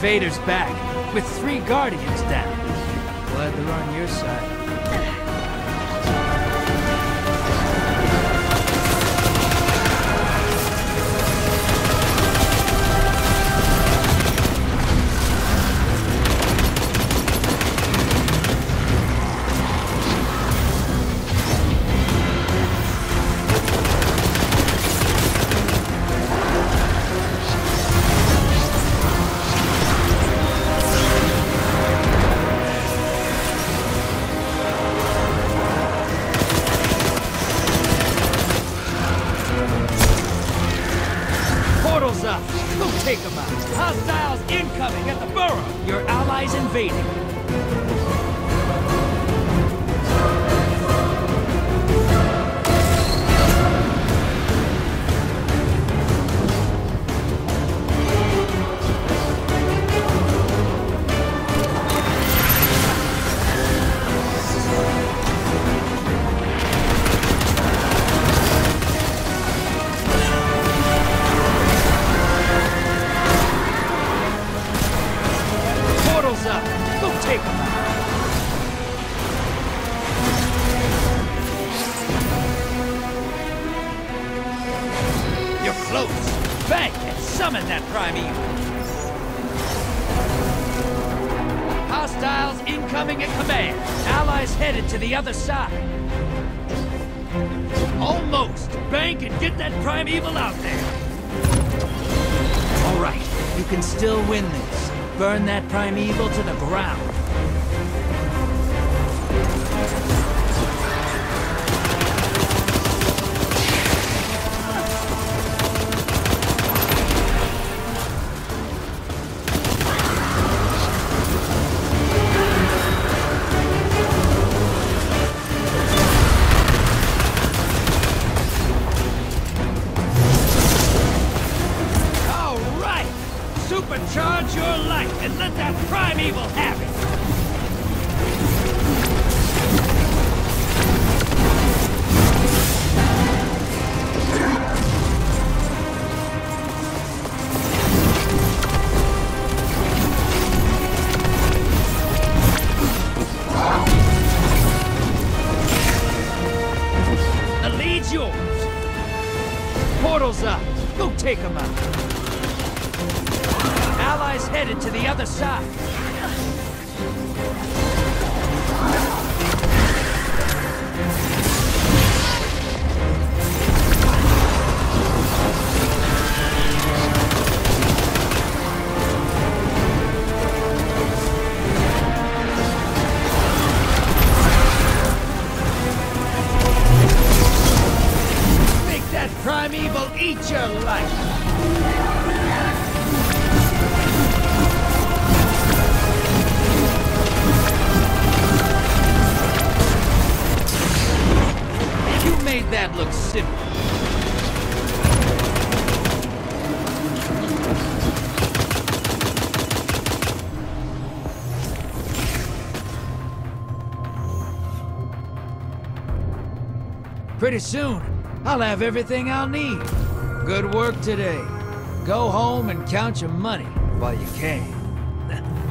invader's back, with 3 guardians down. Glad they're on your side. Up. Go take them out. Hostiles incoming at the burrow. Your allies invading. Up. Go take them out. You're close. Bank and summon that primeval. Hostiles incoming at command. Allies headed to the other side. Almost. Bank and get that primeval out there. All right, you can still win this. Burn that primeval to the ground. Supercharge your light and let that primeval have it! The lead's yours! Portal's up! Go take them out! Allies headed to the other side. Make that primeval eat your life. Made that look simple. Pretty soon, I'll have everything I'll need. Good work today. Go home and count your money while you can.